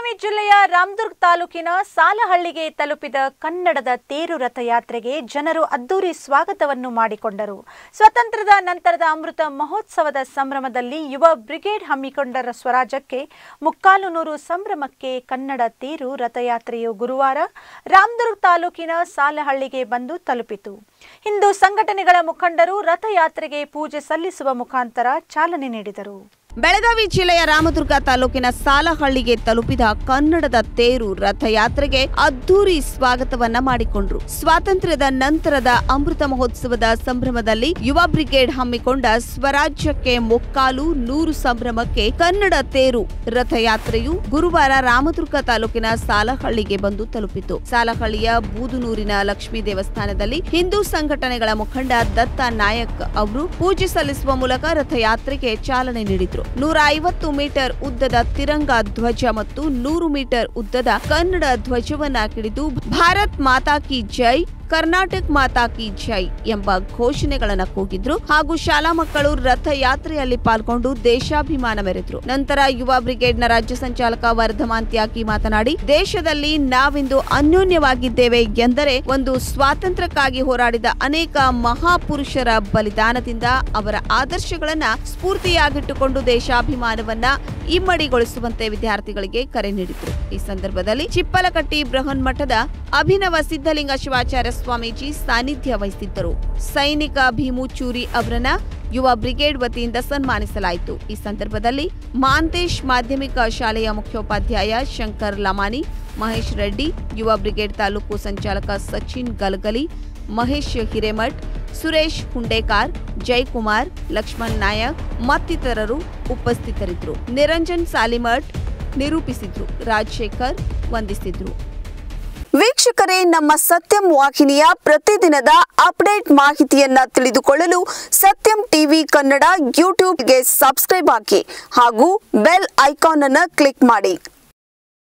ಬೆಳಗಾವಿ ಜಿಲ್ಲೆಯ ರಾಮದುರ್ಗ ತಾಲೂಕಿನ ಸಾಲಹಳ್ಳಿಗೆ ತಲುಪಿದ ಕನ್ನಡದ ತೇರು ರಥಯಾತ್ರೆಗೆ ಜನರು ಅದ್ದೂರಿ ಸ್ವಾಗತವನ್ನು ಮಾಡಿಕೊಂಡರು. ಸ್ವಾತಂತ್ರ್ಯದ ನಂತರದ ಅಮೃತ ಮಹೋತ್ಸವದ ಸಂಭ್ರಮದಲ್ಲಿ ಯುವ ಬ್ರಿಗೇಡ್ ಹಮ್ಮಿಕೊಂಡ ಸ್ವರಾಜ್ಯಕ್ಕೆ ಮುಕ್ಕಾಲು ನೂರು ಸಂಭ್ರಮಕ್ಕೆ ಕನ್ನಡ ತೇರು ರಥಯಾತ್ರೆಯು ಗುರುವಾರ ರಾಮದುರ್ಗ ತಾಲೂಕಿನ ಸಾಲಹಳ್ಳಿಗೆ ಬಂದು ತಲುಪಿತು. ಹಿಂದೂ ಸಂಘಟನೆಗಳ ಮುಖಂಡರು ರಥಯಾತ್ರೆಗೆ ಪೂಜೆ ಸಲ್ಲಿಸುವ ಮುಖಾಂತರ ಚಾಲನೆ ನೀಡಿದರು. ಬೆಳಗಾವಿ ಜಿಲ್ಲೆಯ ರಾಮದುರ್ಗ ತಾಲೂಕಿನ ಸಾಲಹಳ್ಳಿಗೆ ತಲುಪಿದ ಕನ್ನಡದ ತೇರು ರಥಯಾತ್ರೆಗೆ ಅದ್ದೂರಿ ಸ್ವಾಗತವನ್ನ ಮಾಡಿಕೊಂಡ್ರು. ಸ್ವಾತಂತ್ರ್ಯದ ನಂತರದ ಅಮೃತ ಮಹೋತ್ಸವದ ಸಂಭ್ರಮದಲ್ಲಿ ಯುವ ಬ್ರಿಗೇಡ್ ಹಮ್ಮಿಕೊಂಡ ಸ್ವರಾಜ್ಯಕ್ಕೆ ಮುಕ್ಕಾಲು ನೂರು ಸಂಭ್ರಮಕ್ಕೆ ಕನ್ನಡ ತೇರು ರಥಯಾತ್ರೆಯು ಗುರುವಾರ ರಾಮದುರ್ಗ ತಾಲೂಕಿನ ಸಾಲಹಳ್ಳಿಗೆ ಬಂದು ತಲುಪಿತು. ಸಾಲಹಳ್ಳಿಯ ಬೂದುನೂರಿನ ಲಕ್ಷ್ಮೀ ದೇವಸ್ಥಾನದಲ್ಲಿ ಹಿಂದೂ ಸಂಘಟನೆಗಳ ಮುಖಂಡ ದತ್ತ ನಾಯಕ್ ಅವರು ಪೂಜೆ ಸಲ್ಲಿಸುವ ಮೂಲಕ ರಥಯಾತ್ರೆಗೆ ಚಾಲನೆ ನೀಡಿದರು. 150 ಮೀಟರ್ ಉದ್ದದ ತಿರಂಗ ಧ್ವಜ ಮತ್ತು 100 ಮೀಟರ್ ಉದ್ದದ ಕನ್ನಡ ಧ್ವಜವನ್ನ ಹಿಡಿದು ಭಾರತ್ ಮಾತಾ ಕಿ ಜೈ, ಕರ್ನಾಟಕ ಮಾತಾ ಕಿ ಜೈ ಎಂಬ ಘೋಷಣೆಗಳನ್ನು ಕೂಗಿದ್ರು. ಹಾಗೂ ಶಾಲಾ ಮಕ್ಕಳು ರಥಯಾತ್ರೆಯಲ್ಲಿ ಪಾಲ್ಗೊಂಡು ದೇಶಾಭಿಮಾನ ಮೆರೆದ್ರು. ನಂತರ ಯುವ ಬ್ರಿಗೇಡ್ನ ರಾಜ್ಯ ಸಂಚಾಲಕ ವರ್ಧಮಾನ್ ತ್ಯಾಗಿ ಮಾತನಾಡಿ, ದೇಶದಲ್ಲಿ ನಾವಿಂದು ಅನ್ಯೋನ್ಯವಾಗಿದ್ದೇವೆ ಎಂದರೆ ಒಂದು ಸ್ವಾತಂತ್ರ್ಯಕ್ಕಾಗಿ ಹೋರಾಡಿದ ಅನೇಕ ಮಹಾಪುರುಷರ ಬಲಿದಾನದಿಂದ ಅವರ ಆದರ್ಶಗಳನ್ನ ಸ್ಫೂರ್ತಿಯಾಗಿಟ್ಟುಕೊಂಡು ದೇಶಾಭಿಮಾನವನ್ನ ಇಮ್ಮಡಿಗೊಳಿಸುವಂತೆ ವಿದ್ಯಾರ್ಥಿಗಳಿಗೆ ಕರೆ ನೀಡಿದರು. ಈ ಸಂದರ್ಭದಲ್ಲಿ ಚಿಪ್ಪಲಕಟ್ಟಿ ಬೃಹನ್ ಮಠದ ಅಭಿನವ ಸಿದ್ಧಲಿಂಗ ಶಿವಾಚಾರ್ಯ ಸ್ವಾಮೀಜಿ ಸಾನ್ನಿಧ್ಯ ವಹಿಸಿದ್ದರು. ಸೈನಿಕ ಭೀಮುಚೂರಿ ಅವರನ್ನ ಯುವ ಬ್ರಿಗೇಡ್ ವತಿಯಿಂದ ಸನ್ಮಾನಿಸಲಾಯಿತು. ಈ ಸಂದರ್ಭದಲ್ಲಿ ಮಾಂತೇಶ್ ಮಾಧ್ಯಮಿಕ ಶಾಲೆಯ ಮುಖ್ಯೋಪಾಧ್ಯಾಯ ಶಂಕರ್ ಲಮಾನಿ, ಮಹೇಶ್ ರೆಡ್ಡಿ, ಯುವ ಬ್ರಿಗೇಡ್ ತಾಲೂಕು ಸಂಚಾಲಕ ಸಚಿನ್ ಗಲಗಲಿ, ಮಹೇಶ್ ಹಿರೇಮಠ್, ಸುರೇಶ್ ಹುಂಡೇಕಾರ್, ಜಯಕುಮಾರ್, ಲಕ್ಷ್ಮಣ್ ನಾಯಕ್ ಮತ್ತಿತರರು ಉಪಸ್ಥಿತರಿದ್ದರು. ನಿರಂಜನ್ ಸಾಲಿಮಠ್ ನಿರೂಪಿಸಿದ್ರು. ರಾಜಶೇಖರ್ ವಂದಿಸಿದ್ರು. ವೀಕ್ಷಕರೇ, ನಮ್ಮ ಸತ್ಯಂ ವಾಹಿನಿಯ ಪ್ರತಿದಿನದ ಅಪ್ಡೇಟ್ ಮಾಹಿತಿಯನ್ನ ತಿಳಿದುಕೊಳ್ಳಲು ಸತ್ಯಂ ಟಿವಿ ಕನ್ನಡ ಯೂಟ್ಯೂಬ್ಗೆ ಸಬ್ಸ್ಕ್ರೈಬ್ ಆಗಿ ಹಾಗೂ ಬೆಲ್ ಐಕಾನ್ ಅನ್ನು ಕ್ಲಿಕ್ ಮಾಡಿ.